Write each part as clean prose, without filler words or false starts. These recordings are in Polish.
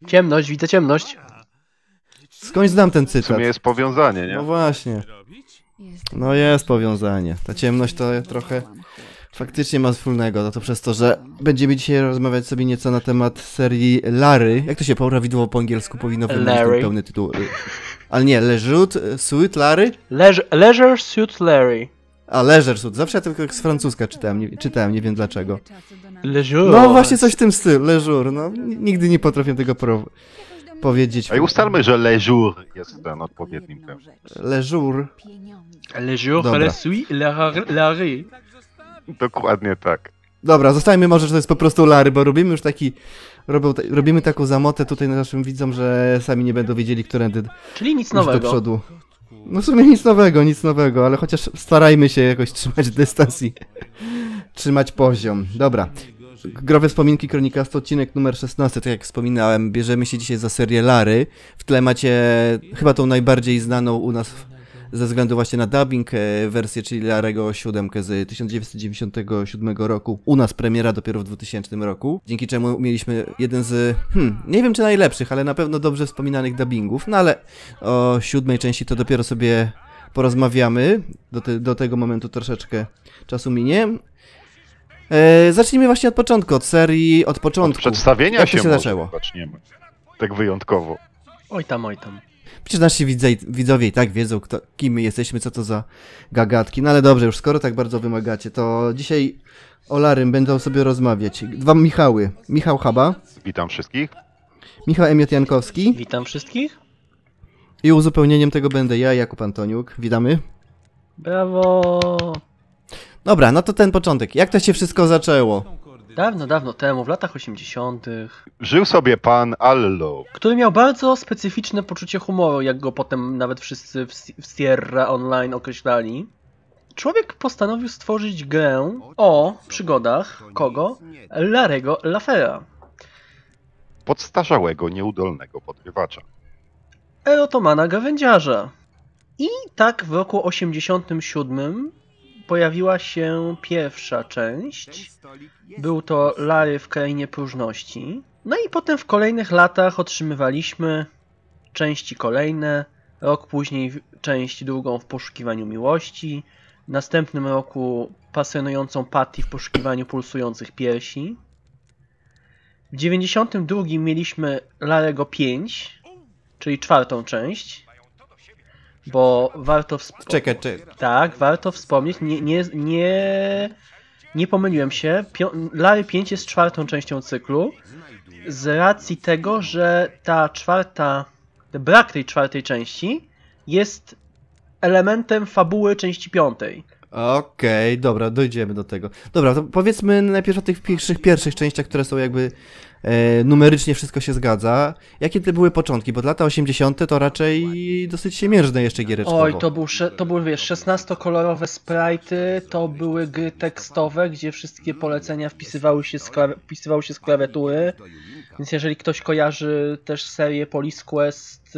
Ciemność, widzę ciemność. Skądś znam ten W cytat. sumie jest powiązanie, nie? No właśnie. No jest powiązanie. Ta ciemność to trochę faktycznie ma wspólnego. No to przez to, że będziemy dzisiaj rozmawiać sobie nieco na temat serii Larry. Jak to się prawidłowo po angielsku powinno wymówić ten Larry. pełny tytuł? Ale nie, Leisure Suit Larry? Leisure Suit Larry. A, Leisure Suit. Zawsze ja tylko z francuska czytałem, nie wiem dlaczego. Leisure. No właśnie coś w tym stylu, Leisure. No, nigdy nie potrafię tego powiedzieć. A i ustalmy, że le jour jest ten odpowiednim tym. Leisure. Leisure, Dobra. le Suit Larry. Dokładnie tak. Dobra, zostańmy może, że to jest po prostu Larry, bo robimy już robimy taką zamotę tutaj naszym widzom, że sami nie będą wiedzieli, którędy Czyli nic iść do nowego. przodu. No w sumie nic nowego, ale chociaż starajmy się jakoś trzymać dystans i trzymać poziom. Dobra. Growe Wspominki Kronikastu, odcinek numer 16, tak jak wspominałem, bierzemy się dzisiaj za serię Larry. W tle macie chyba tą najbardziej znaną u nas ze względu właśnie na dubbing wersję, czyli Larry'ego 7 z 1997 roku. U nas premiera dopiero w 2000 roku, dzięki czemu mieliśmy jeden z, nie wiem czy najlepszych, ale na pewno dobrze wspominanych dubbingów, no ale o 7 części to dopiero sobie porozmawiamy, do tego momentu troszeczkę czasu minie. Zacznijmy właśnie od początku, od serii, od początku. Od przedstawienia Jak to się może zaczęło? zaczniemy. Tak wyjątkowo. Oj tam, oj tam. Przecież nasi widzowie i tak wiedzą, kim my jesteśmy, co to za gagatki. No ale dobrze, już skoro tak bardzo wymagacie, to dzisiaj o Larrym będą sobie rozmawiać. Dwa Michały. Michał Chaba, Witam wszystkich. Michał Emiot Jankowski Witam wszystkich. i uzupełnieniem tego będę ja, Jakub Antoniuk. Witamy. Brawo. Dobra, no to ten początek. Jak to się wszystko zaczęło? Dawno, dawno temu, w latach 80., Żył sobie pan Allo. który miał bardzo specyficzne poczucie humoru, jak go potem nawet wszyscy w Sierra Online określali. Człowiek postanowił stworzyć grę o przygodach kogo? Larry'ego Lafera, Podstarzałego, nieudolnego podrywacza. erotomana gawędziarza. I tak w roku 87 pojawiła się pierwsza część. Był to Larry w Krainie Próżności. No i potem w kolejnych latach otrzymywaliśmy części kolejne. Rok później część drugą w Poszukiwaniu Miłości. W następnym roku pasjonującą Patty w Poszukiwaniu Pulsujących Piersi. W 92 mieliśmy Larry'ego 5, czyli czwartą część. Bo warto Czekaj. Tak, warto wspomnieć, nie pomyliłem się. Larry 5 jest czwartą częścią cyklu. Z racji tego, że brak tej czwartej części jest elementem fabuły części piątej. Okej, dobra, dojdziemy do tego. Dobra, to powiedzmy najpierw o tych pierwszych częściach, które są jakby numerycznie wszystko się zgadza. Jakie to były początki? Bo lata 80. to raczej dosyć siemierzne jeszcze giereczkowo. Oj, to były, wiesz, 16-kolorowe sprite'y, to były gry tekstowe, gdzie wszystkie polecenia wpisywały się z klawiatury. Więc jeżeli ktoś kojarzy też serię Police Quest,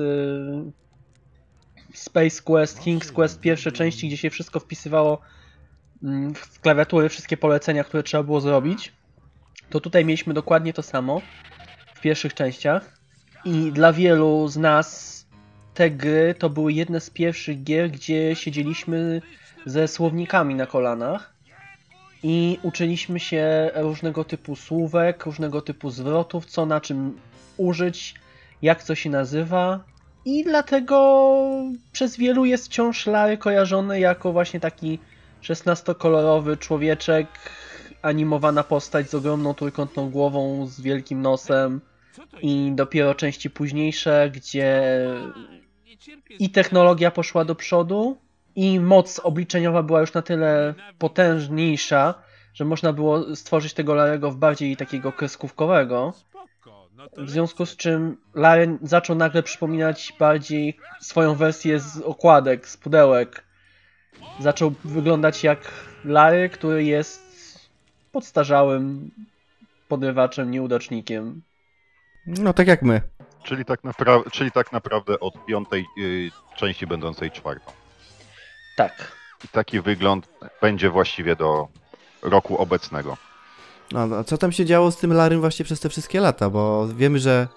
Space Quest, King's Quest, pierwsze części, gdzie się wszystko wpisywało w klawiatury, wszystkie polecenia, które trzeba było zrobić, to tutaj mieliśmy dokładnie to samo w pierwszych częściach. I dla wielu z nas te gry to były jedne z pierwszych gier, gdzie siedzieliśmy ze słownikami na kolanach i uczyliśmy się różnego typu słówek, różnego typu zwrotów, co na czym użyć, jak co się nazywa. I dlatego przez wielu jest wciąż Larry kojarzony jako właśnie taki 16-kolorowy człowieczek, animowana postać z ogromną trójkątną głową, z wielkim nosem. I dopiero części późniejsze, gdzie i technologia poszła do przodu, i moc obliczeniowa była już na tyle potężniejsza, że można było stworzyć tego Larry'ego w bardziej takiego kreskówkowego. W związku z czym Larry zaczął nagle przypominać bardziej swoją wersję z okładek, z pudełek. Zaczął wyglądać jak Larry, który jest podstarzałym podrywaczem, nieudacznikiem. No tak jak my. Czyli tak naprawdę od piątej części będącej czwartą. Tak. I taki wygląd będzie właściwie do roku obecnego. No, a co tam się działo z tym Larrym właśnie przez te wszystkie lata? Bo wiemy, że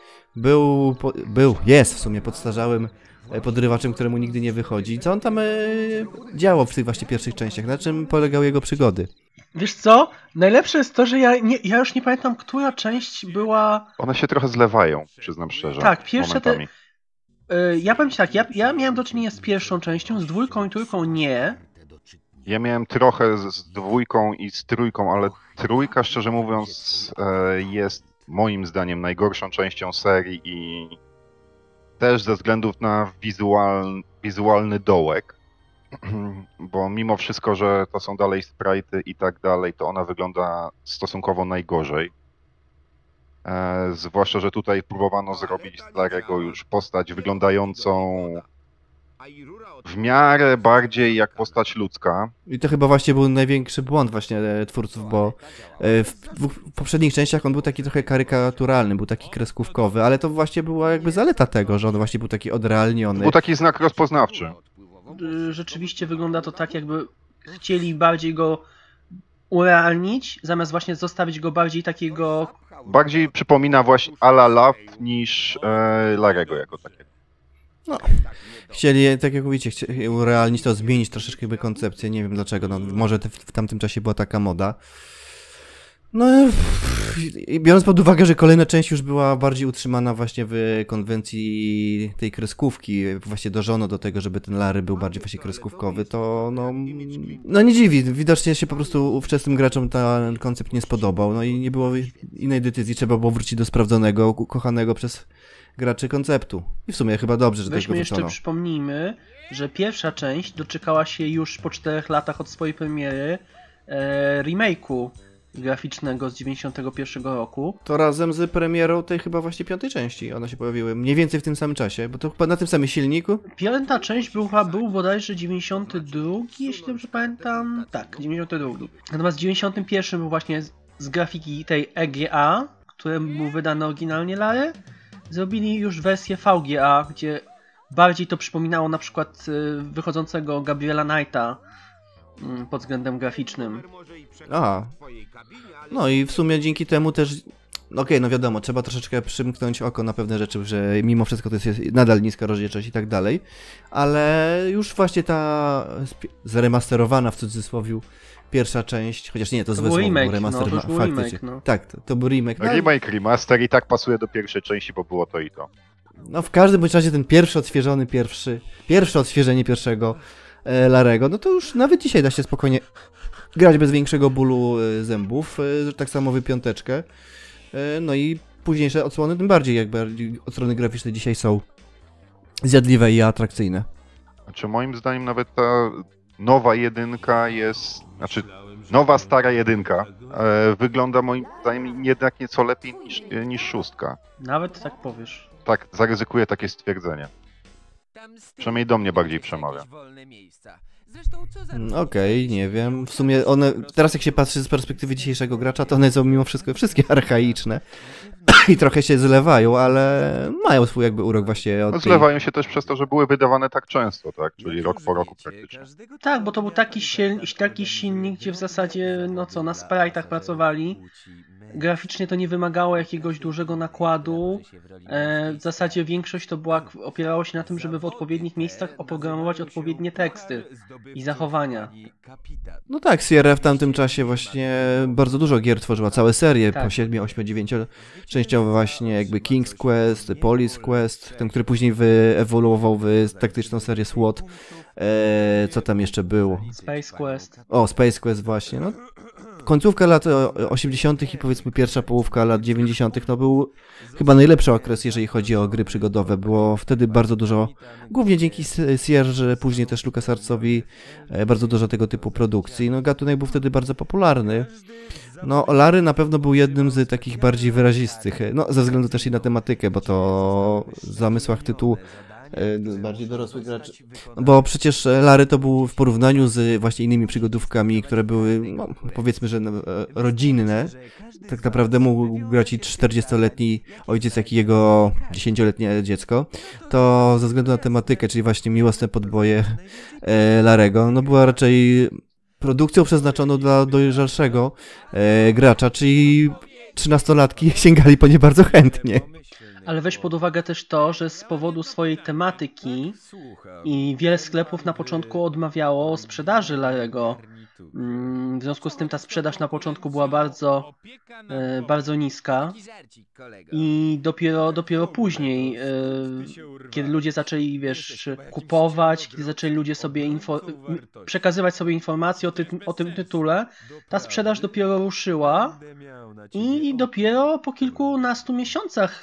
jest w sumie podstarzałym podrywaczem, któremu nigdy nie wychodzi. Co on tam działo w tych właśnie pierwszych częściach? Na czym polegały jego przygody? Wiesz co? Najlepsze jest to, że ja już nie pamiętam, która część była... One się trochę zlewają, przyznam szczerze. Tak, pierwsze te... momentami. Ja powiem ci tak, ja miałem do czynienia z pierwszą częścią, z dwójką i trójką nie. Ja miałem trochę z dwójką i z trójką, ale trójka, szczerze mówiąc, jest moim zdaniem najgorszą częścią serii i też ze względów na wizualny dołek, bo mimo wszystko, że to są dalej sprite'y i tak dalej, to ona wygląda stosunkowo najgorzej. Zwłaszcza, że tutaj próbowano zrobić z Larego już postać wyglądającą w miarę bardziej jak postać ludzka. I to chyba właśnie był największy błąd właśnie twórców, bo w dwóch poprzednich częściach on był taki trochę karykaturalny, był taki kreskówkowy, ale to właśnie była jakby zaleta tego, że on właśnie był taki odrealniony. Był taki znak rozpoznawczy. Rzeczywiście wygląda to tak, jakby chcieli bardziej go urealnić, zamiast właśnie zostawić go bardziej takiego... Bardziej przypomina właśnie Ala Love niż Larego jako takiego. No. Chcieli, tak jak mówicie, chcieli urealnić to, zmienić troszeczkę jakby koncepcję, nie wiem dlaczego, no może w tamtym czasie była taka moda. No i biorąc pod uwagę, że kolejna część już była bardziej utrzymana właśnie w konwencji tej kreskówki, właśnie dążono do tego, żeby ten Larry był bardziej właśnie kreskówkowy, to no nie dziwi, widocznie się po prostu ówczesnym graczom ten koncept nie spodobał, no i nie było innej decyzji, trzeba było wrócić do sprawdzonego, ukochanego przez graczy konceptu. I w sumie chyba dobrze, że tego Weźmy jeszcze wrócono. przypomnijmy, że pierwsza część doczekała się już po 4 latach od swojej premiery remake'u graficznego z 91 roku. To razem z premierą tej chyba właśnie 5. części one się pojawiły, mniej więcej w tym samym czasie, bo to chyba na tym samym silniku. 5. część był bodajże 92, jeśli dobrze pamiętam. Tak, 92. Natomiast w 91 był właśnie z grafiki tej EGA, który był wydany oryginalnie Larry. Zrobili już wersję VGA, gdzie bardziej to przypominało na przykład wychodzącego Gabriela Knighta pod względem graficznym. Aha. No i w sumie dzięki temu też, okej, no wiadomo, trzeba troszeczkę przymknąć oko na pewne rzeczy, że mimo wszystko to jest nadal niska rozdzielczość i tak dalej, ale już właśnie ta zremasterowana w cudzysłowie pierwsza część, chociaż nie, to złe słowo, remake, remaster, no, to już był faktycznie. remake, no. Tak, to był remake. No, Remake, remaster i tak pasuje do pierwszej części, bo było to i to. no w każdym bądź razie ten pierwsze odświeżenie pierwszego Larego, no to już nawet dzisiaj da się spokojnie grać bez większego bólu zębów, tak samo w 5. No i późniejsze odsłony tym bardziej, jakby odsłony graficzne dzisiaj są zjadliwe i atrakcyjne. Znaczy moim zdaniem nawet ta nowa jedynka jest, znaczy nowa stara jedynka wygląda moim zdaniem jednak nieco lepiej niż 6. Nawet tak powiesz. Tak, zaryzykuję takie stwierdzenie. Przynajmniej do mnie bardziej przemawia. Okej, nie wiem. W sumie one, teraz jak się patrzy z perspektywy dzisiejszego gracza, to one są mimo wszystko wszystkie archaiczne i trochę się zlewają, ale mają swój jakby urok właśnie od No, zlewają się też przez to, że były wydawane tak często, tak? Czyli rok po roku praktycznie. Tak, bo to był taki silnik, gdzie w zasadzie, no co, na sprite'ach pracowali. Graficznie to nie wymagało jakiegoś dużego nakładu. W zasadzie większość to opierało się na tym, żeby w odpowiednich miejscach oprogramować odpowiednie teksty i zachowania. No tak, Sierra w tamtym czasie właśnie bardzo dużo gier tworzyła, całe serie, Tak. po 7, 8, 9 częściowo właśnie jakby King's Quest, Police Quest, ten, który później wyewoluował w taktyczną serię SWAT. Co tam jeszcze było? Space Quest. O, Space Quest właśnie, no. Końcówka lat 80. i powiedzmy pierwsza połówka lat 90. no był chyba najlepszy okres, jeżeli chodzi o gry przygodowe. Było wtedy bardzo dużo, głównie dzięki Sierze, później też LucasArtsowi, bardzo dużo tego typu produkcji. No gatunek był wtedy bardzo popularny. No Larry na pewno był jednym z takich bardziej wyrazistych, no ze względu też i na tematykę, bo to w zamysłach tytułu bardziej dorosłych graczy. Bo przecież Larry to był w porównaniu z właśnie innymi przygodówkami, które były, no, powiedzmy, że rodzinne. Tak naprawdę mógł grać i 40-letni ojciec, jak i jego 10-letnie dziecko. To ze względu na tematykę, czyli właśnie miłosne podboje Larego, no była raczej produkcją przeznaczoną dla dojrzalszego gracza, czyli 13-latki sięgali po nie bardzo chętnie. Ale weź pod uwagę też to, że z powodu swojej tematyki i wiele sklepów na początku odmawiało sprzedaży Larego. W związku z tym ta sprzedaż na początku była bardzo niska i dopiero później, kiedy ludzie zaczęli, wiesz, kupować, kiedy zaczęli ludzie sobie przekazywać sobie informacje o tym tytule, ta sprzedaż dopiero ruszyła i dopiero po kilkunastu miesiącach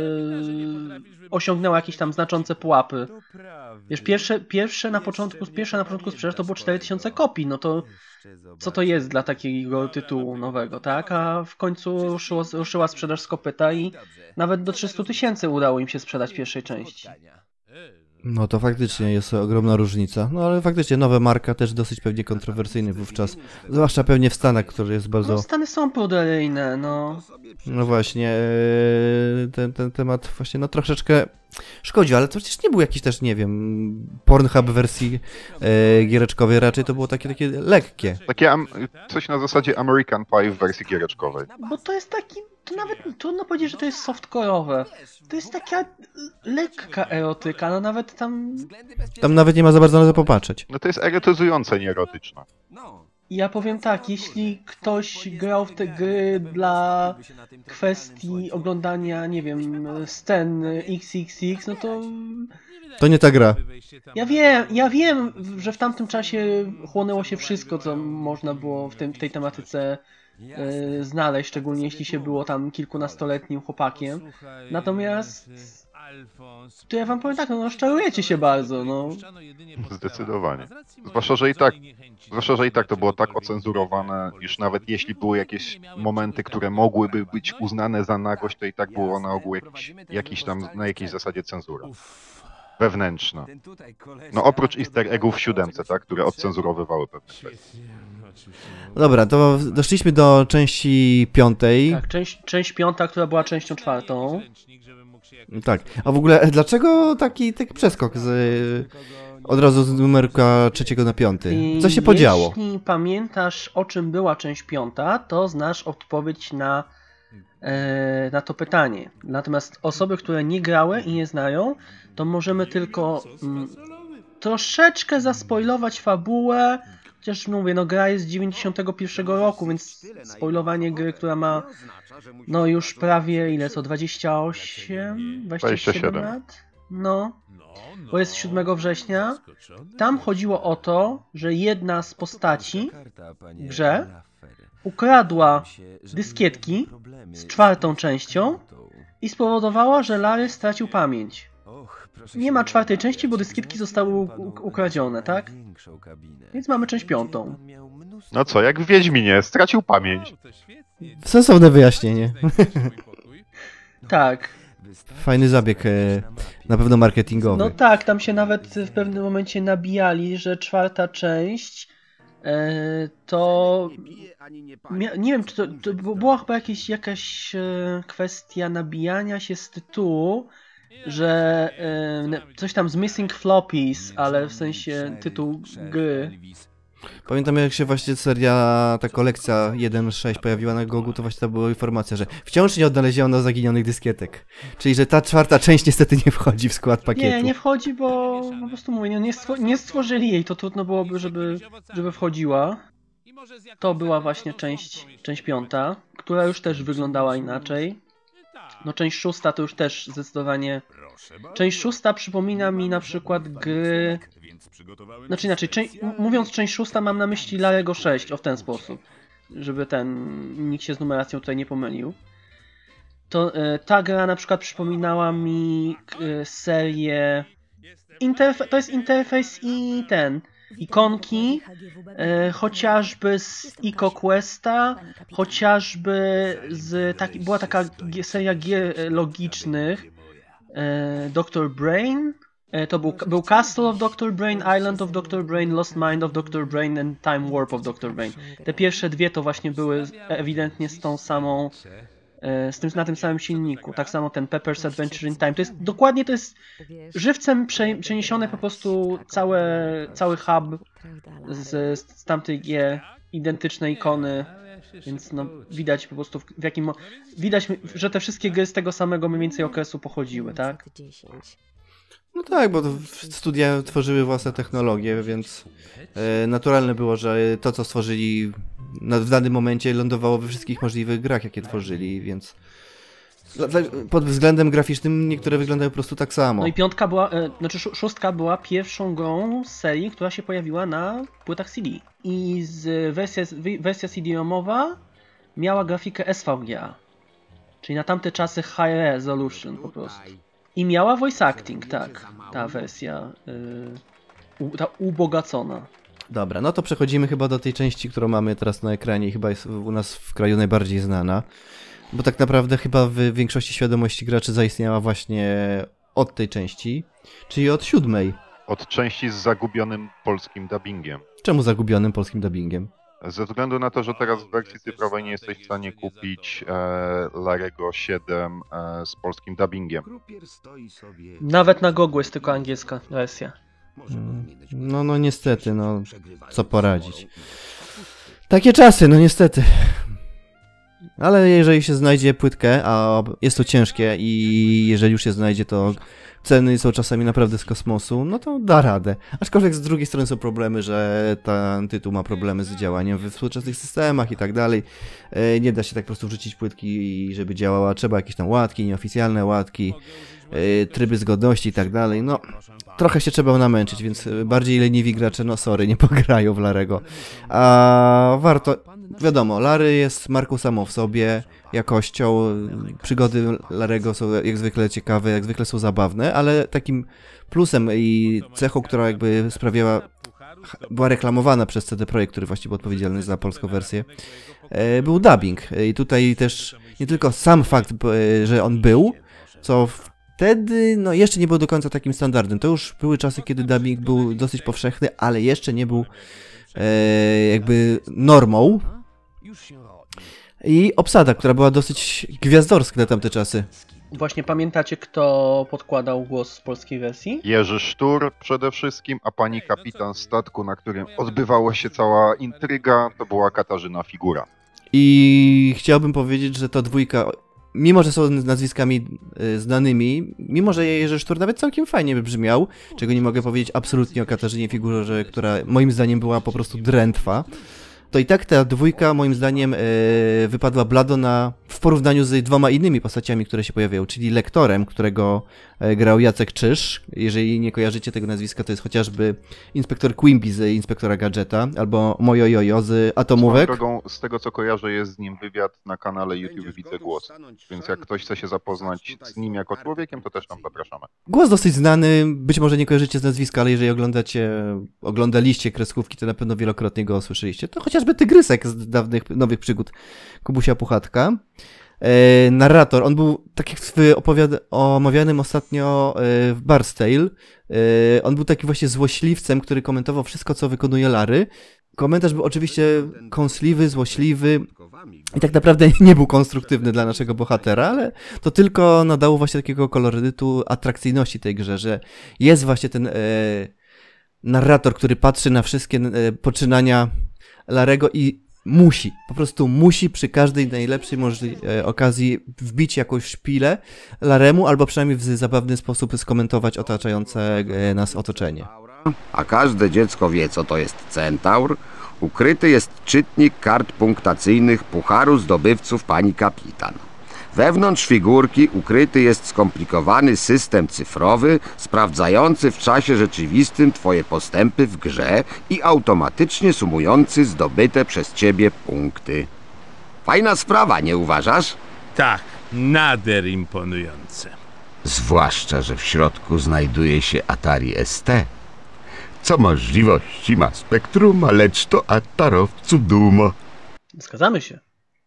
osiągnęła jakieś tam znaczące pułapy. Wiesz, pierwsza na początku sprzedaż to było 4000 kopii, no to co to jest dla takiego tytułu nowego, tak? A w końcu ruszyła sprzedaż z kopyta i nawet do 300 000 udało im się sprzedać pierwszej części. No to faktycznie jest ogromna różnica. No ale faktycznie nowa marka też dosyć pewnie kontrowersyjny wówczas. Zwłaszcza pewnie w Stanach, który jest bardzo... No Stany są pruderyjne, no. No właśnie, ten temat właśnie no troszeczkę szkodził, ale to przecież nie był jakiś też, nie wiem, Pornhub wersji giereczkowej, raczej to było takie lekkie. Takie coś na zasadzie American Pie w wersji giereczkowej. Bo to jest taki, to nawet trudno powiedzieć, że to jest softcore'owe. To jest taka lekka erotyka, no nawet tam... Tam nawet nie ma za bardzo na to popatrzeć. No to jest erotyzujące, nie erotyczne. Ja powiem tak, jeśli ktoś grał w te gry dla kwestii oglądania, nie wiem, scen XXX, no to... To nie ta gra. Ja wiem, że w tamtym czasie chłonęło się wszystko, co można było w tej tematyce znaleźć, szczególnie jeśli się było tam kilkunastoletnim chłopakiem. Natomiast to ja wam powiem tak, no rozczarujecie się bardzo, no. Zdecydowanie. Zwłaszcza, że i tak to było tak ocenzurowane, iż nawet jeśli były jakieś momenty, które mogłyby być uznane za nagość, to i tak było na ogół jakiś tam, na jakiejś zasadzie cenzura. Wewnętrzna. No oprócz easter eggów w 7, tak, które odcenzurowywały pewne kwestie. Dobra, to doszliśmy do części 5. Tak, część 5, która była częścią 4. Tak, a w ogóle dlaczego taki przeskok od razu z numerka 3 na 5? Co się podziało? Jeśli pamiętasz, o czym była część 5, to znasz odpowiedź na to pytanie. Natomiast osoby, które nie grały i nie znają, to możemy tylko troszeczkę zaspoilować fabułę. Chociaż mówię, no gra jest z 91 roku, więc spoilowanie gry, która ma no już prawie, ile co, 27 lat? No, bo jest 7 września. Tam chodziło o to, że jedna z postaci w grze ukradła dyskietki z 4. częścią i spowodowała, że Larry stracił pamięć. Nie ma 4. części, bo dyskietki zostały ukradzione, tak? Więc mamy część 5. No co, jak w Wiedźminie, stracił pamięć. Sensowne wyjaśnienie. Tak. Fajny zabieg, na pewno marketingowy. No tak, tam się nawet w pewnym momencie nabijali, że 4. część to... Nie wiem, czy to była chyba jakaś kwestia nabijania się z tytułu, że coś tam z Missing Floppies, ale w sensie tytuł gry. Pamiętam, jak się właśnie ta kolekcja 1.6 pojawiła na Gogu, to właśnie to była informacja, że wciąż nie odnaleziono zaginionych dyskietek. Czyli, że ta 4. część niestety nie wchodzi w skład pakietu. Nie wchodzi, bo po prostu mówię, nie stworzyli jej, to trudno byłoby, żeby wchodziła. To była właśnie część 5, która już też wyglądała inaczej. No część 6 to już też zdecydowanie... Część 6 przypomina mi na przykład gry... Znaczy inaczej, mówiąc część 6 mam na myśli Larego 6, w ten sposób. Żeby nikt się z numeracją tutaj nie pomylił. To ta gra na przykład przypominała mi serię... To jest interfejs i ikonki, chociażby z Ico Questa, chociażby była taka seria gier logicznych, Dr. Brain, to był Castle of Dr. Brain, Island of Dr. Brain, Lost Mind of Dr. Brain and Time Warp of Dr. Brain. Te pierwsze dwie to właśnie były ewidentnie z tą samą na tym samym silniku. Tak samo ten Pepper's Adventure in Time. To jest dokładnie, to jest żywcem przeniesione po prostu cały hub z tamtej identyczne ikony. Więc no, widać po prostu w jakim... Widać, że te wszystkie gry z tego samego mniej więcej okresu pochodziły, tak? No tak, bo studia tworzyły własne technologie, więc naturalne było, że to, co stworzyli w danym momencie, lądowało we wszystkich możliwych grach, jakie tworzyli, więc pod względem graficznym niektóre wyglądają po prostu tak samo. No i piątka była, szóstka była pierwszą grą z serii, która się pojawiła na płytach CD. I wersja CD-ROMowa miała grafikę SVGA, czyli na tamte czasy High Resolution po prostu. I miała voice acting, tak, ta wersja, ta ubogacona. Dobra, no to przechodzimy chyba do tej części, którą mamy teraz na ekranie i chyba jest u nas w kraju najbardziej znana. Bo tak naprawdę chyba w większości świadomości graczy zaistniała właśnie od tej części, czyli od 7. Od części z zagubionym polskim dubbingiem. Czemu zagubionym polskim dubbingiem? Ze względu na to, że teraz w wersji cyfrowej nie jesteś w stanie kupić Larego 7 z polskim dubbingiem. Nawet na Gogu jest tylko angielska wersja. No niestety, no co poradzić. Takie czasy, no niestety. Ale jeżeli się znajdzie płytkę, a jest to ciężkie i jeżeli już się znajdzie, to ceny są czasami naprawdę z kosmosu, no to da radę. Aczkolwiek z drugiej strony są problemy, że ten tytuł ma problemy z działaniem we współczesnych systemach i tak dalej. Nie da się tak po prostu wrzucić płytki, żeby działała. Trzeba jakieś tam łatki, nieoficjalne łatki, tryby zgodności i tak dalej. No, trochę się trzeba namęczyć, więc bardziej leniwi gracze, no sorry, nie pograją w Larego. A warto, wiadomo, Lary jest marką samą w sobie, jakością, przygody Larego są jak zwykle ciekawe, jak zwykle są zabawne, ale takim plusem i cechą, która jakby była reklamowana przez CD Projekt, który właściwie był odpowiedzialny za polską wersję, był dubbing. I tutaj też nie tylko sam fakt, że on był, co wtedy no jeszcze nie był do końca takim standardem. To już były czasy, kiedy dubbing był dosyć powszechny, ale jeszcze nie był jakby normą. I obsada, która była dosyć gwiazdorska na tamte czasy. Właśnie pamiętacie, kto podkładał głos z polskiej wersji? Jerzy Sztur przede wszystkim, a pani kapitan statku, na którym odbywała się cała intryga, to była Katarzyna Figura. I chciałbym powiedzieć, że ta dwójka, mimo że są nazwiskami znanymi, mimo że Jerzy Sztur nawet całkiem fajnie by brzmiał, czego nie mogę powiedzieć absolutnie o Katarzynie Figurze, która moim zdaniem była po prostu drętwa, to i tak ta dwójka moim zdaniem wypadła blado w porównaniu z dwoma innymi postaciami, które się pojawiają, czyli lektorem, którego grał Jacek Czyż. Jeżeli nie kojarzycie tego nazwiska, to jest chociażby inspektor Quimby z Inspektora Gadżeta, albo Mojo Jojo z Atomówek. Drogą, z tego co kojarzę, jest z nim wywiad na kanale YouTube Widzę Głos, więc jak ktoś chce się zapoznać z nim jako człowiekiem, to też tam zapraszamy. Głos dosyć znany, być może nie kojarzycie z nazwiska, ale jeżeli oglądaliście kreskówki, to na pewno wielokrotnie go słyszeliście. To chociażby Tygrysek z dawnych, nowych przygód Kubusia Puchatka. Narrator, on był, tak jak omawianym ostatnio w Bard's Tale, on był taki właśnie złośliwcem, który komentował wszystko, co wykonuje Lary. Komentarz był oczywiście kąsliwy, złośliwy i tak naprawdę nie był konstruktywny dla naszego bohatera, ale to tylko nadało właśnie takiego kolorytu, atrakcyjności tej grze, że jest właśnie ten narrator, który patrzy na wszystkie poczynania Larego i po prostu musi przy każdej najlepszej okazji wbić jakąś szpilę Laremu, albo przynajmniej w zabawny sposób skomentować otaczające nas otoczenie. A każde dziecko wie, co to jest centaur. Ukryty jest czytnik kart punktacyjnych Pucharu Zdobywców pani kapitan. Wewnątrz figurki ukryty jest skomplikowany system cyfrowy, sprawdzający w czasie rzeczywistym twoje postępy w grze i automatycznie sumujący zdobyte przez ciebie punkty. Fajna sprawa, nie uważasz? Tak, nader imponujące. Zwłaszcza, że w środku znajduje się Atari ST. Co możliwości ma spektrum, lecz to atarowcu duma. Zgadzamy się.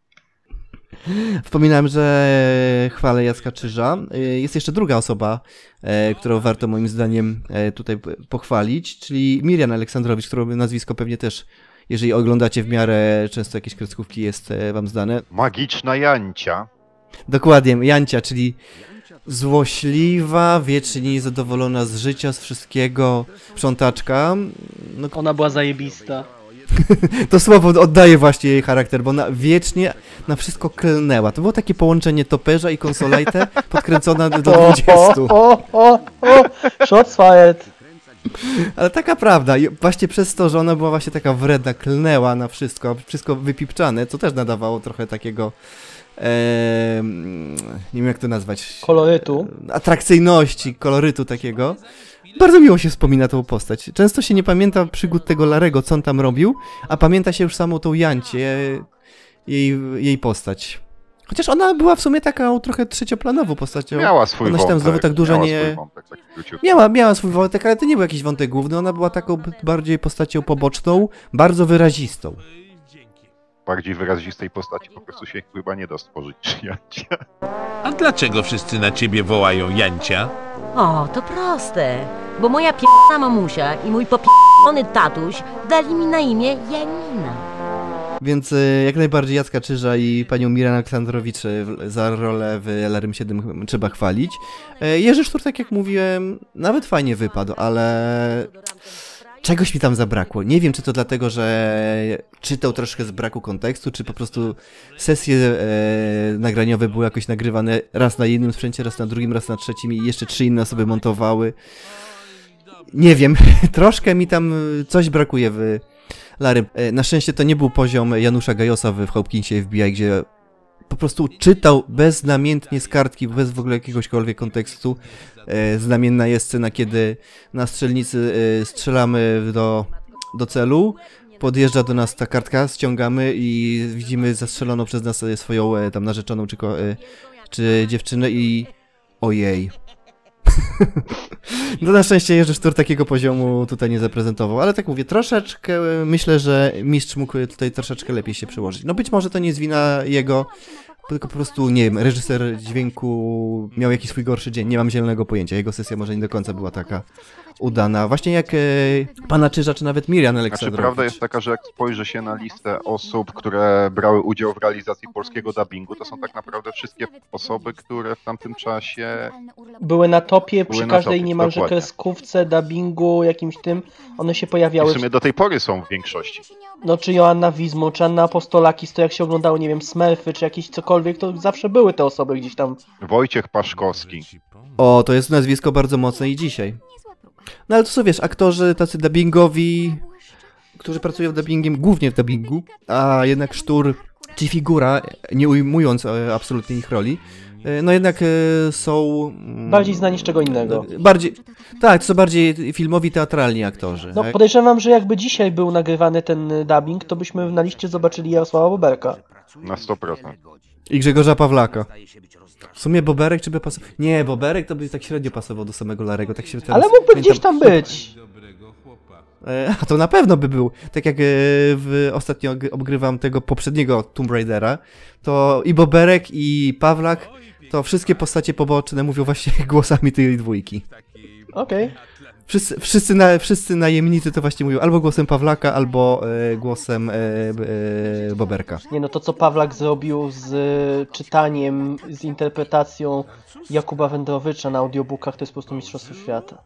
Wspominałem, że chwalę Jacka Czyża. Jest jeszcze druga osoba, którą warto moim zdaniem tutaj pochwalić, czyli Miriam Aleksandrowicz, którą nazwisko pewnie też, jeżeli oglądacie w miarę często jakieś kreskówki, jest wam znane. Magiczna Jancia. Dokładnie, Jancia, czyli złośliwa, wiecznie niezadowolona z życia, z wszystkiego, sprzątaczka. No, Ona była zajebista. to słowo oddaje właśnie jej charakter, bo ona wiecznie na wszystko klnęła. To było takie połączenie toperza i konsolajte podkręcona do 20. O! Shots fired! Ale taka prawda. I właśnie przez to, że ona była właśnie taka wredna, klnęła na wszystko, wszystko wypipczane, co też nadawało trochę takiego, nie wiem jak to nazwać, Kolorytu. atrakcyjności, kolorytu takiego. Bardzo miło się wspomina tą postać. Często się nie pamięta przygód tego Larego, co on tam robił, a pamięta się już samą tą Jancię, jej postać. Chociaż ona była w sumie taką trochę trzecioplanową postacią. Miała swój Ona się wątek. tam znowu tak dużo miała nie... swój wątek, taki króciutki. Miała swój wątek, ale to nie był jakiś wątek główny, ona była taką bardziej postacią poboczną, bardzo wyrazistą. Bardziej wyrazistej postaci po prostu się chyba nie da stworzyć niż Jancia. A dlaczego wszyscy na ciebie wołają Jancia? O, to proste. Bo moja p***na mamusia i mój p***ny tatuś dali mi na imię Janina. Więc jak najbardziej Jacka Czyża i panią Miran Aleksandrowicz za rolę w Larym 7 trzeba chwalić. Jerzy Sztur, tak jak mówiłem, nawet fajnie wypadł, ale czegoś mi tam zabrakło. Nie wiem, czy to dlatego, że czytał troszkę z braku kontekstu, czy po prostu sesje nagraniowe były jakoś nagrywane raz na jednym sprzęcie, raz na drugim, raz na trzecim i jeszcze 3 inne osoby montowały. Nie wiem, troszkę mi tam coś brakuje w Larym. Na szczęście to nie był poziom Janusza Gajosa w Hopkinsie FBI, gdzie po prostu czytał beznamiętnie z kartki, bez w ogóle jakiegośkolwiek kontekstu. Znamienna jest scena, kiedy na strzelnicy strzelamy do celu, podjeżdża do nas ta kartka, ściągamy i widzimy zastrzeloną przez nas swoją tam narzeczoną czy dziewczynę i ojej. No na szczęście Jerzy Sztur takiego poziomu tutaj nie zaprezentował, ale tak mówię, troszeczkę myślę, że mistrz mógł tutaj troszeczkę lepiej się przełożyć. No być może to nie jest wina jego, tylko po prostu, nie wiem, reżyser dźwięku miał jakiś swój gorszy dzień, nie mam zielonego pojęcia, jego sesja może nie do końca była taka udana. Właśnie jak pana Czyża, czy nawet Miriam Aleksandrowicz. Znaczy, prawda jest taka, że jak spojrzy się na listę osób, które brały udział w realizacji polskiego dubbingu, to są tak naprawdę wszystkie osoby, które w tamtym czasie... Były na topie Były przy na każdej topie, niemalże dokładnie. kreskówce, dubbingu, jakimś tym. One się I pojawiały. w sumie do tej pory są w większości. No czy Joanna Wizmo, czy Anna Apostolakis, to jak się oglądało, nie wiem, Smurfy, czy jakieś cokolwiek, to zawsze były te osoby gdzieś tam. Wojciech Paszkowski. O, to jest nazwisko bardzo mocne i dzisiaj. No ale to są, wiesz, aktorzy tacy dubbingowi, którzy pracują w dubbingiem, głównie w dubbingu, a jednak Sztur czy figura, nie ujmując absolutnie ich roli, no jednak są... Bardziej znani z czego innego. Bardziej, tak, to są bardziej filmowi, teatralni aktorzy. No podejrzewam, że jakby dzisiaj był nagrywany ten dubbing, to byśmy na liście zobaczyli Jarosława Boberka. Na 100%. I Grzegorza Pawlaka. W sumie Boberek czy by pasował? Nie, Boberek to by tak średnio pasował do samego Larego, tak się teraz... Ale mógłby pamiętam. gdzieś tam być. A to na pewno by był. Tak jak ostatnio obgrywam tego poprzedniego Tomb Raidera, to i Boberek, i Pawlak, to wszystkie postacie poboczne mówią właśnie głosami tej dwójki. Okej. Wszyscy najemnicy to właśnie mówią albo głosem Pawlaka, albo głosem Boberka. Nie no, to co Pawlak zrobił z czytaniem, z interpretacją Jakuba Wędrowicza na audiobookach, to jest po prostu mistrzostwo świata.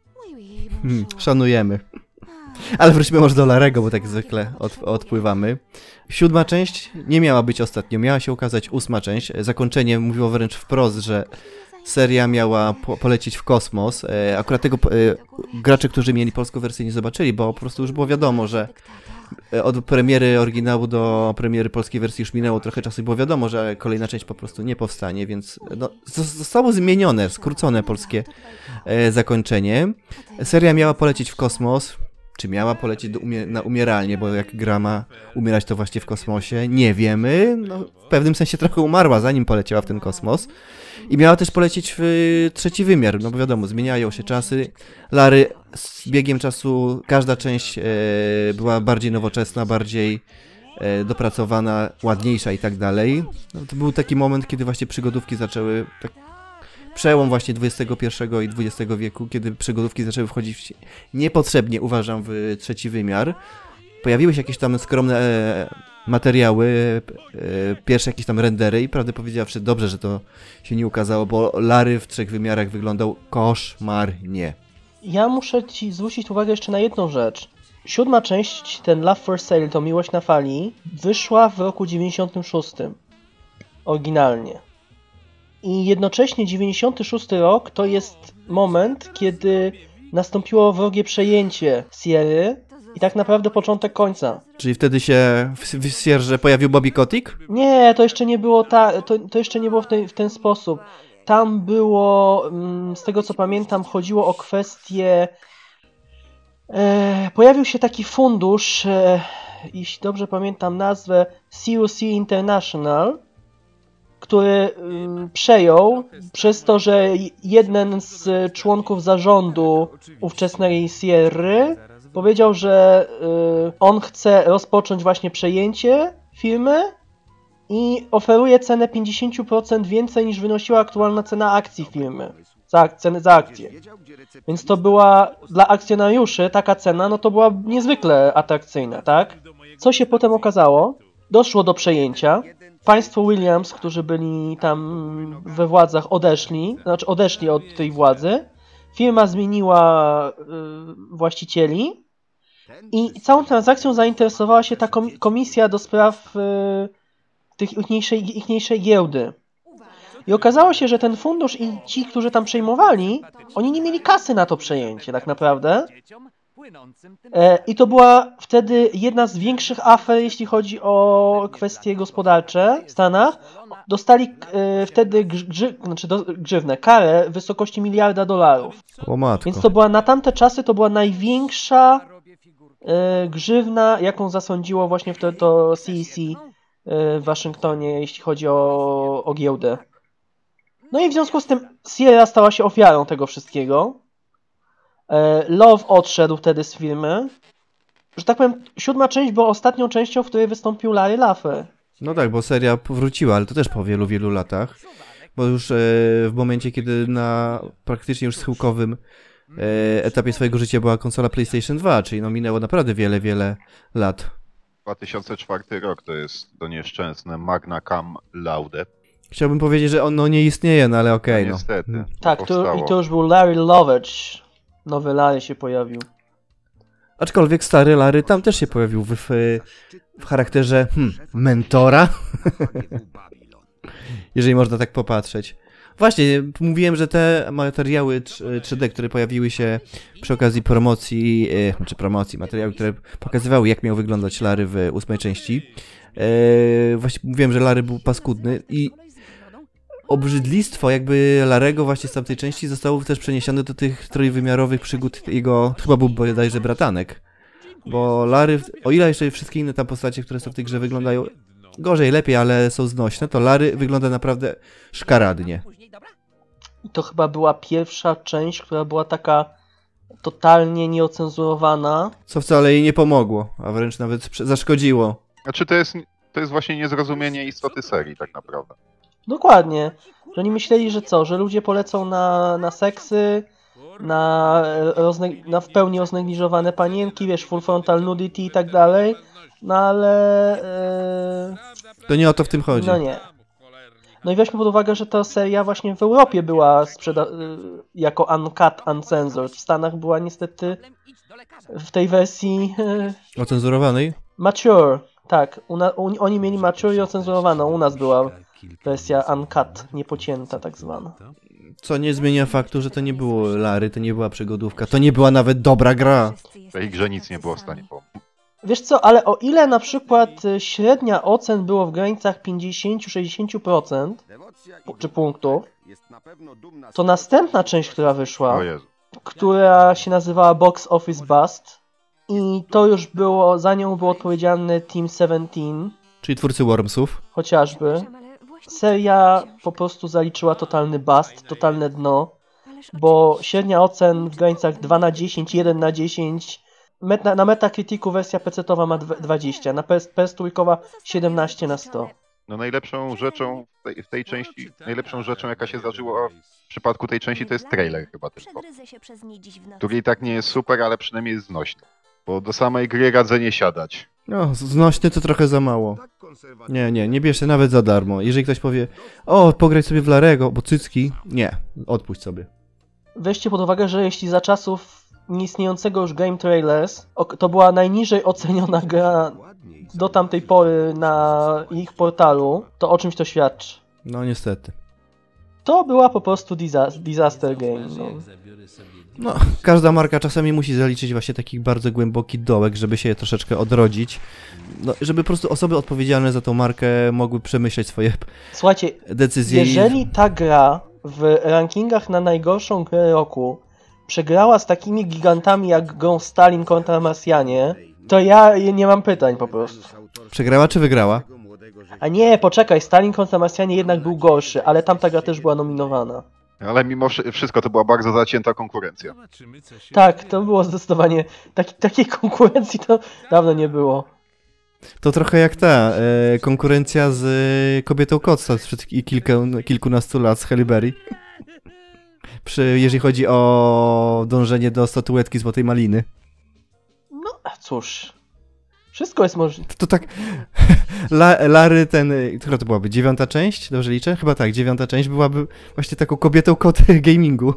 Szanujemy. Ale wróćmy może do Larego, bo tak zwykle odpływamy. 7. część nie miała być ostatnio, miała się ukazać 8. część. Zakończenie mówiło wręcz wprost, że seria miała polecieć w kosmos. Akurat tego gracze, którzy mieli polską wersję, nie zobaczyli, bo po prostu już było wiadomo, że od premiery oryginału do premiery polskiej wersji już minęło trochę czasu i było wiadomo, że kolejna część po prostu nie powstanie, więc no, zostało zmienione, skrócone polskie zakończenie. Seria miała polecieć w kosmos, czy miała polecieć na umieralnię, bo jak gra ma umierać to właśnie w kosmosie, nie wiemy. No, w pewnym sensie trochę umarła, zanim poleciała w ten kosmos. I miała też polecieć w trzeci wymiar, no bo wiadomo, zmieniają się czasy. Lary z biegiem czasu, każda część była bardziej nowoczesna, bardziej dopracowana, ładniejsza i tak dalej. No, to był taki moment, kiedy właśnie przygodówki zaczęły, tak, przełom właśnie XXI i XX wieku, kiedy przygodówki zaczęły wchodzić niepotrzebnie, uważam, w trzeci wymiar. Pojawiły się jakieś tam skromne materiały, pierwsze jakieś tam rendery i prawdę powiedziawszy dobrze, że to się nie ukazało, bo Larry w 3 wymiarach wyglądał koszmarnie. Ja muszę ci zwrócić uwagę jeszcze na jedną rzecz. 7. część, ten Love for Sale, to Miłość na fali, wyszła w roku 96. Oryginalnie. I jednocześnie 96 rok to jest moment, kiedy nastąpiło wrogie przejęcie Sierry i tak naprawdę początek końca. Czyli wtedy się w Sierrze pojawił Bobby Kotick? Nie, to jeszcze nie było to jeszcze nie było w ten sposób. Tam było, z tego co pamiętam, chodziło o kwestię... pojawił się taki fundusz, jeśli dobrze pamiętam nazwę, CUC International, który przejął przez to, że jeden z członków zarządu ówczesnej Sierry powiedział, że on chce rozpocząć właśnie przejęcie firmy i oferuje cenę 50% więcej niż wynosiła aktualna cena akcji firmy. Ceny za akcję. Więc to była dla akcjonariuszy taka cena, no to była niezwykle atrakcyjna, tak? Co się potem okazało? Doszło do przejęcia. Państwo Williams, którzy byli tam we władzach, odeszli od tej władzy. Firma zmieniła właścicieli i całą transakcją zainteresowała się ta komisja do spraw tych ichniejszej giełdy. I okazało się, że ten fundusz i ci, którzy tam przejmowali, oni nie mieli kasy na to przejęcie tak naprawdę. I to była wtedy jedna z większych afer, jeśli chodzi o kwestie gospodarcze w Stanach. Dostali wtedy grzywnę, karę w wysokości $1 miliarda. O matko. Więc to była na tamte czasy to była największa grzywna, jaką zasądziło właśnie wtedy to CEC w Waszyngtonie, jeśli chodzi o giełdę. No i w związku z tym Sierra stała się ofiarą tego wszystkiego. Love odszedł wtedy z firmy. Że tak powiem, 7. część była ostatnią częścią, w której wystąpił Larry Laffer. No tak, bo seria powróciła, ale to też po wielu, wielu latach. Bo już w momencie, kiedy na praktycznie już schyłkowym etapie swojego życia była konsola PlayStation 2, czyli no minęło naprawdę wiele, wiele lat. 2004 rok to jest to nieszczęsne Magna Cum Laude. Chciałbym powiedzieć, że ono nie istnieje, no ale okej, No no. niestety. Tak, powstało. to już był Larry Lovett. Nowy Larry się pojawił. Aczkolwiek stary Larry tam też się pojawił w charakterze mentora. Jeżeli można tak popatrzeć. Właśnie, mówiłem, że te materiały 3D, które pojawiły się przy okazji promocji, materiały, które pokazywały, jak miał wyglądać Larry w 8. części. Właśnie mówiłem, że Larry był paskudny i obrzydlistwo jakby Larego właśnie z tamtej części zostało też przeniesione do tych trójwymiarowych przygód jego, chyba był bodajże bratanek. Bo Larry, o ile jeszcze wszystkie inne tam postacie, które są w tej grze wyglądają gorzej, lepiej, ale są znośne, to Larry wygląda naprawdę szkaradnie. I to chyba była pierwsza część, która była taka totalnie nieocenzurowana. Co wcale jej nie pomogło, a wręcz nawet zaszkodziło. Znaczy to jest właśnie niezrozumienie istoty serii tak naprawdę. Dokładnie. Że oni myśleli, że co? Że ludzie polecą na seksy, na w pełni roznegliżowane panienki, wiesz, full frontal nudity i tak dalej. No ale... To nie o to w tym chodzi. No nie. No i weźmy pod uwagę, że ta seria właśnie w Europie była jako uncut, uncensored. W Stanach była niestety w tej wersji Ocenzurowanej? mature. Tak, oni mieli mature i ocenzurowaną. U nas była wersja uncut, niepocięta tak zwana. Co nie zmienia faktu, że to nie było Larry, to nie była przygodówka, to nie była nawet dobra gra. W tej grze nic nie było w stanie pomóc. Wiesz co, ale o ile na przykład średnia ocen było w granicach 50-60% czy punktów, to następna część, która wyszła, O Jezu. która się nazywała Box Office Bust i to już było, za nią był odpowiedzialny Team 17, Czyli twórcy Wormsów. chociażby. Seria po prostu zaliczyła totalny bust, totalne dno, bo średnia ocen w granicach 2 na 10, 1 na 10, na Metacriticu wersja PC-towa ma 20, na PS3 17 na 100. No najlepszą rzeczą w tej części, najlepszą rzeczą jaka się zdarzyła w przypadku tej części to jest trailer chyba tylko. Który i tak nie jest super, ale przynajmniej jest znośny. Bo do samej gry radzę nie siadać. No, znośny to trochę za mało. Nie bierzcie nawet za darmo. Jeżeli ktoś powie, o, pograj sobie w Larego, bo cycki, nie, odpuść sobie. Weźcie pod uwagę, że jeśli za czasów nieistniejącego już Game Trailers to była najniżej oceniona gra do tamtej pory na ich portalu, to o czymś to świadczy. No niestety. To była po prostu disaster game. No. No, każda marka czasami musi zaliczyć właśnie taki bardzo głęboki dołek, żeby się troszeczkę odrodzić. No, żeby po prostu osoby odpowiedzialne za tą markę mogły przemyśleć swoje Słuchajcie, decyzje. jeżeli ta gra w rankingach na najgorszą grę roku przegrała z takimi gigantami jak grą Stalin kontra Marsjanie, to ja nie mam pytań po prostu. Przegrała czy wygrała? A nie, poczekaj, Stalin kontra Marsjanie jednak był gorszy, ale tamta gra też była nominowana. Ale mimo wszystko to była bardzo zacięta konkurencja. Tak, to było zdecydowanie... Takiej konkurencji to dawno nie było. To trochę jak ta konkurencja z kobietą Kotsa sprzed kilkunastu lat z Halle Berry. Jeżeli chodzi o dążenie do statuetki Złotej Maliny. No, cóż... Wszystko jest możliwe. To tak... Lary która to byłaby? 9. część? Dobrze liczę? Chyba tak, 9. część byłaby właśnie taką kobietą koty gamingu.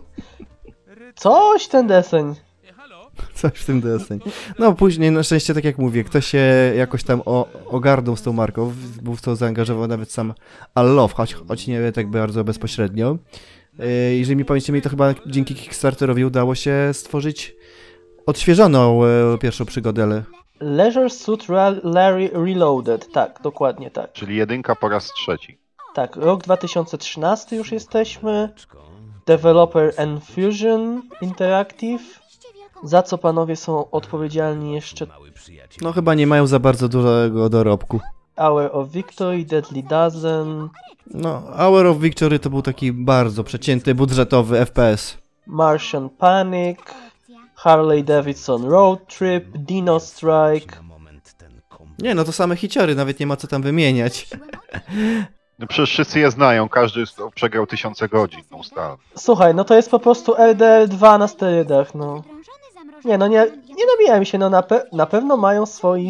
Coś ten deseń. Coś w tym deseń. No później na szczęście, tak jak mówię, ktoś się jakoś tam ogarnął z tą marką, był w to zaangażował nawet sam Allow, choć nie tak bardzo bezpośrednio. Jeżeli mi pamięć mi, to chyba dzięki Kickstarterowi udało się stworzyć odświeżoną pierwszą przygodę, ale... Leisure Suit Larry Reloaded, tak, dokładnie tak. Czyli 1 po raz 3. Tak, rok 2013 już jesteśmy. Developer Enfusion Interactive. Za co panowie są odpowiedzialni jeszcze? No chyba nie mają za bardzo dużego dorobku. Hour of Victory, Deadly Dozen. No, Hour of Victory to był taki bardzo przecięty, budżetowy FPS. Martian Panic. Harley Davidson Road Trip, Dino Strike. Nie, no to same hiciory, nawet nie ma co tam wymieniać. No przecież wszyscy je znają, każdy przegrał 1000 godzin tą stalę. Słuchaj, no to jest po prostu RDR 2 na sterydach, no. Nie, no nie nabijałem się, no na pewno mają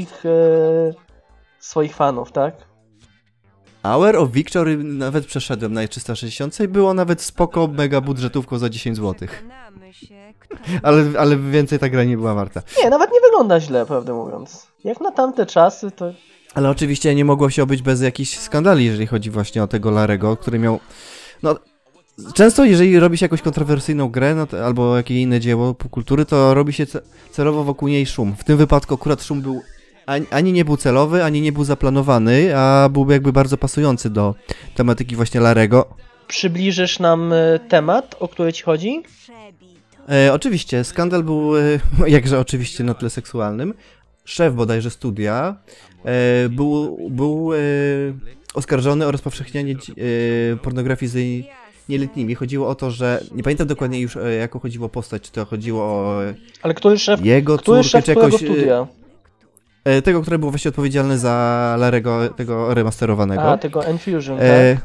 swoich fanów, tak? Hour of Victory nawet przeszedłem na 360 i było nawet spoko mega budżetówką za 10 zł. Ale więcej ta gra nie była warta. Nie, nawet nie wygląda źle, prawdę mówiąc. Jak na tamte czasy, to... Ale oczywiście nie mogło się obyć bez jakichś skandali, jeżeli chodzi właśnie o tego Larego, który miał... No, często jeżeli robi się jakąś kontrowersyjną grę, no to, albo jakieś inne dzieło popkultury, to robi się celowo wokół niej szum. W tym wypadku akurat szum był... Ani nie był celowy, ani nie był zaplanowany, a byłby jakby bardzo pasujący do tematyki właśnie Larego. Przybliżysz nam temat, o który ci chodzi? Oczywiście, skandal był, jakże oczywiście na tle seksualnym. Szef bodajże studia był oskarżony o rozpowszechnianie pornografii z nieletnimi. Chodziło o to, że, nie pamiętam dokładnie już jaką chodziło postać, czy to chodziło o Ale który szef, jego który córkę, szef czy jakoś... studia? Tego, który był właśnie odpowiedzialny za Larego, tego remasterowanego. A, tego Enfusion, tak?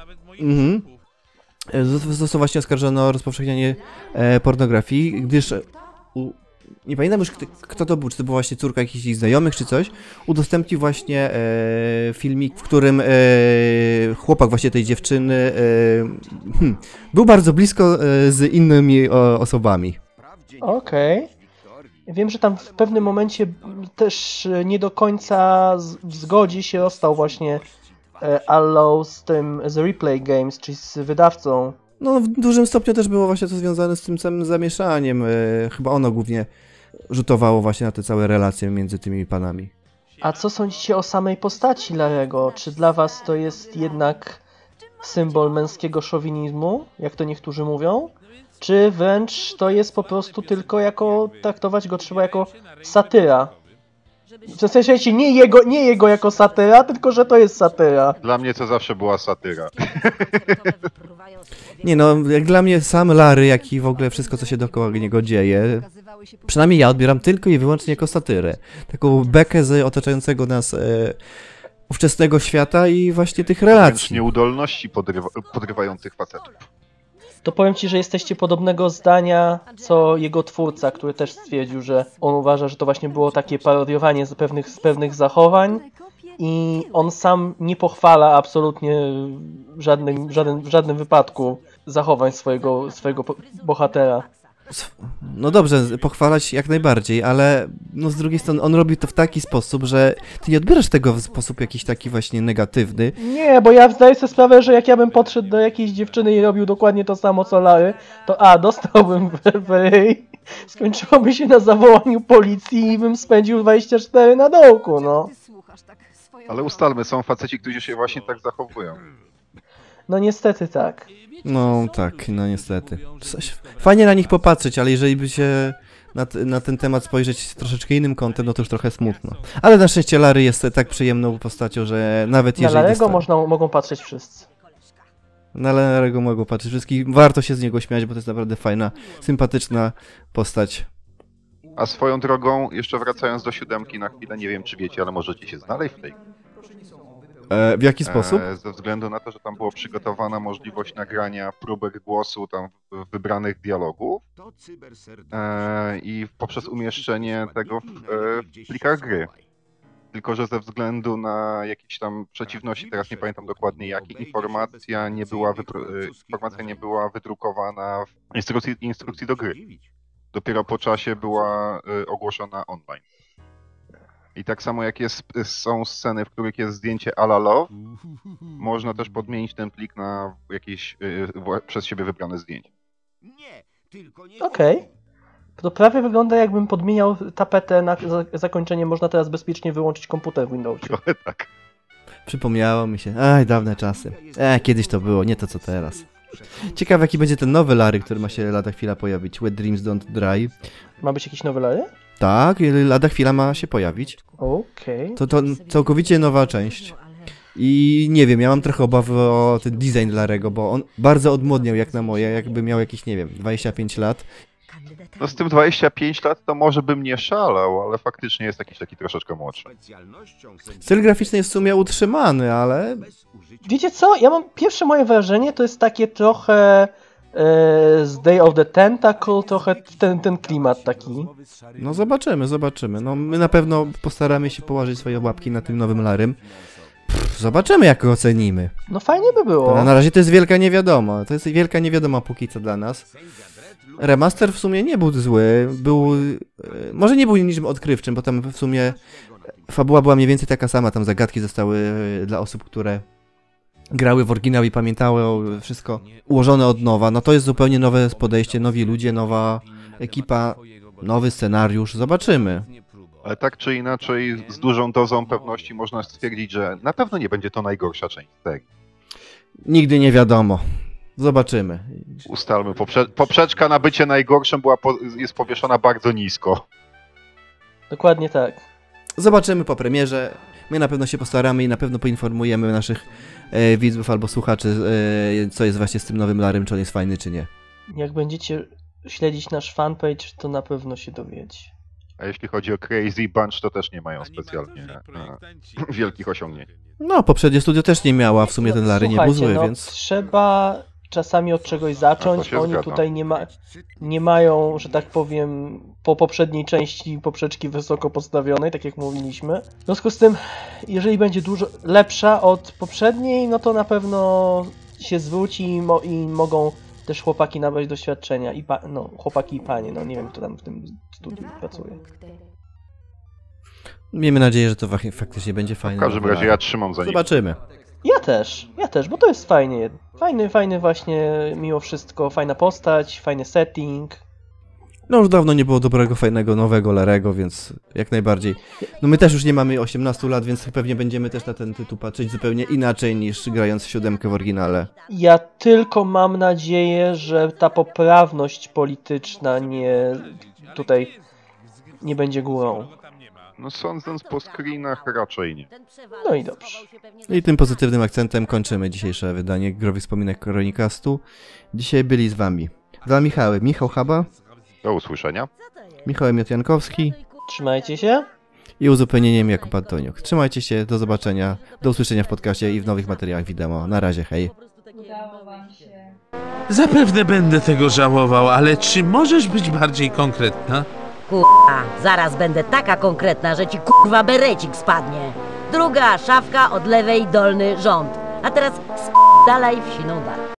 Został właśnie oskarżony o rozpowszechnianie pornografii, gdyż nie pamiętam już kto to był, czy to była właśnie córka jakichś ich znajomych, czy coś, udostępnił właśnie filmik, w którym chłopak właśnie tej dziewczyny był bardzo blisko z innymi osobami. Okej. Wiem, że tam w pewnym momencie też nie do końca w zgodzie się rozstał właśnie Allow z Replay Games, czyli z wydawcą. No w dużym stopniu też było właśnie to związane z tym samym zamieszaniem. Chyba ono głównie rzutowało właśnie na te całe relacje między tymi panami. A co sądzicie o samej postaci Larego? Czy dla was to jest jednak symbol męskiego szowinizmu, jak to niektórzy mówią? Czy wręcz to jest po prostu tylko traktować go trzeba jako satyra? W sensie nie jego jako satyra, tylko że to jest satyra. Dla mnie to zawsze była satyra. Nie no, jak dla mnie sam Larry, jak i w ogóle wszystko, co się dookoła niego dzieje, przynajmniej ja odbieram tylko i wyłącznie jako satyrę. Taką bekę z otaczającego nas ówczesnego świata i właśnie tych Wręcz relacji. nieudolności podrywających facetów. to powiem ci, że jesteście podobnego zdania, co jego twórca, który też stwierdził, że on uważa, że to właśnie było takie parodiowanie z pewnych zachowań i on sam nie pochwala absolutnie w żadnym wypadku zachowań swojego bohatera. No dobrze, pochwalać jak najbardziej, ale no z drugiej strony on robi to w taki sposób, że ty nie odbierasz tego w sposób jakiś taki właśnie negatywny. Nie, bo ja zdaję sobie sprawę, że jak ja bym podszedł do jakiejś dziewczyny i robił dokładnie to samo co Larry, to dostałbym w ryj, skończyłoby się na zawołaniu policji i bym spędził 24 na dołku, no. Ale ustalmy, są faceci, którzy się właśnie tak zachowują. No niestety tak. No tak, no niestety. Fajnie na nich popatrzeć, ale jeżeli by się na ten temat spojrzeć troszeczkę innym kątem, no to już trochę smutno. Ale na szczęście Larry jest tak przyjemną postacią, że nawet jeżeli... Na Larry'ego mogą patrzeć wszyscy. Na Larry'ego mogą patrzeć wszystkich. Warto się z niego śmiać, bo to jest naprawdę fajna, sympatyczna postać. A swoją drogą, jeszcze wracając do 7 na chwilę, nie wiem czy wiecie, ale możecie się znaleźć w tej. W jaki sposób? Ze względu na to, że tam była przygotowana możliwość nagrania próbek głosu tam wybranych dialogów i poprzez umieszczenie tego w plikach gry. Tylko że ze względu na jakieś tam przeciwności, teraz nie pamiętam dokładnie jakie, informacja nie była wydrukowana w instrukcji do gry. Dopiero po czasie była ogłoszona online. I tak samo jak są sceny, w których jest zdjęcie a la Love, można też podmienić ten plik na jakieś przez siebie wybrane zdjęcie. Okej. To prawie wygląda jakbym podmieniał tapetę na zakończenie. Można teraz bezpiecznie wyłączyć komputer w Windowsie. Trochę tak. Przypomniało mi się. Aj, dawne czasy. Kiedyś to było, nie to co teraz. Ciekawe jaki będzie ten nowy Larry, który ma się lada chwila pojawić. Wet Dreams Don't Dry. Ma być jakiś nowy Larry? Tak, lada chwila ma się pojawić. Okej. To całkowicie nowa część. I nie wiem, ja mam trochę obawy o ten design Larego, bo on bardzo odmłodniał jak na moje, jakby miał jakieś, nie wiem, 25 lat. No z tym 25 lat to może bym nie szalał, ale faktycznie jest jakiś taki troszeczkę młodszy. Styl graficzny jest w sumie utrzymany, ale... Wiecie co? Ja mam pierwsze moje wrażenie, to jest takie trochę z Day of the Tentacle, trochę ten klimat taki. No zobaczymy. No my na pewno postaramy się położyć swoje łapki na tym nowym Larym. Zobaczymy jak go ocenimy. No fajnie by było. Na razie to jest wielka niewiadoma. To jest wielka niewiadoma póki co dla nas. Remaster w sumie nie był zły. Może nie był niczym odkrywczym, bo tam w sumie fabuła była mniej więcej taka sama. Tam zagadki zostały dla osób, które grały w oryginał i pamiętały wszystko ułożone od nowa. No to jest zupełnie nowe podejście, nowi ludzie, nowa ekipa, nowy scenariusz. Zobaczymy. Ale tak czy inaczej, z dużą dozą pewności można stwierdzić, że na pewno nie będzie to najgorsza część serii. Nigdy nie wiadomo. Zobaczymy. Ustalmy, poprzeczka na bycie najgorszym jest powieszona bardzo nisko. Dokładnie tak. Zobaczymy po premierze. My na pewno się postaramy i na pewno poinformujemy naszych widzów albo słuchaczy, co jest właśnie z tym nowym Larym, czy on jest fajny, czy nie. Jak będziecie śledzić nasz fanpage, to na pewno się dowiecie. A jeśli chodzi o Crazy Bunch, to też nie mają specjalnie wielkich osiągnięć. No, poprzednie studio też nie miała, w sumie ten Larry nie był zły, no, więc... trzeba czasami od czegoś zacząć. Oni zgadzam. tutaj nie mają, że tak powiem, po poprzedniej części poprzeczki wysoko postawionej, tak jak mówiliśmy. W związku z tym, jeżeli będzie dużo lepsza od poprzedniej, no to na pewno się zwróci i mogą też chłopaki nabrać doświadczenia. Chłopaki i panie, no nie wiem, kto tam w tym studiu pracuje. Miejmy nadzieję, że to faktycznie będzie fajne. W każdym razie ja trzymam za nim. Zobaczymy. Ja też, bo to jest fajnie. Fajny właśnie, mimo wszystko, fajna postać, fajny setting. No już dawno nie było dobrego, fajnego, nowego Larego, więc jak najbardziej. No my też już nie mamy 18 lat, więc pewnie będziemy też na ten tytuł patrzeć zupełnie inaczej niż grając w 7 w oryginale. Ja tylko mam nadzieję, że ta poprawność polityczna nie będzie górą. No sądząc po screenach raczej nie. No i dobrze. I tym pozytywnym akcentem kończymy dzisiejsze wydanie Growych Wspominek Chronicastu. Dzisiaj byli z wami Michał Chaba, Do usłyszenia. Michał Jankowski Trzymajcie się. i uzupełnieniem Jakub Antoniuk. Trzymajcie się, do zobaczenia, do usłyszenia w podcaście i w nowych materiałach wideo. Na razie, hej. udało wam się. Zapewne będę tego żałował, ale czy możesz być bardziej konkretna? Kurwa, zaraz będę taka konkretna, że ci kurwa berecik spadnie. Druga szafka od lewej dolny rząd. A teraz dalej w siną dal.